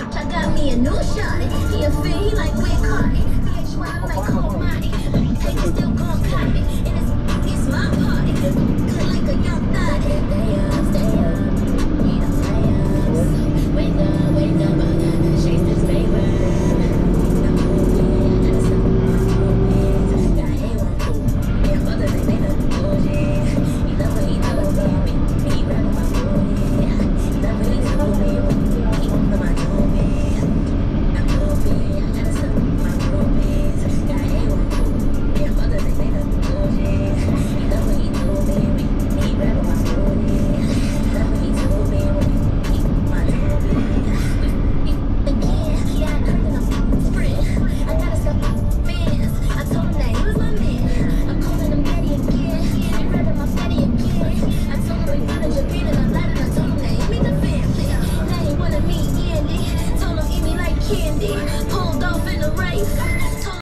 I got me a new shawty. He a fit, he like wet Cardi. VH1, I'm like cold Marty. Haters still gon' copy. And it's my party. Good like a young thotty. Stay up. We the players. Wake up, I gotta chase this paper. I'm hoping, I gotta stop my hoping. Got A1 cool. Yeah, mother, they made a bullshit. He love what he told me. He rapping my booty. He love what he told me. He love my told I'm hoping, I gotta stop my hoping. Got A1 cool. Yeah, mother, they made a bullshit. He love what he told me. He rapping my booty. He love what he told me. He my told me. Yeah, I heard that I'm friend. I gotta stop fans. I told him that he was my man. I'm calling him daddy again. He rapping my fatty again. I told him we found a Japan and I lied and I told him that he meet the family. Now he wanna meet Andy. Told him eat me like candy. Pulled off in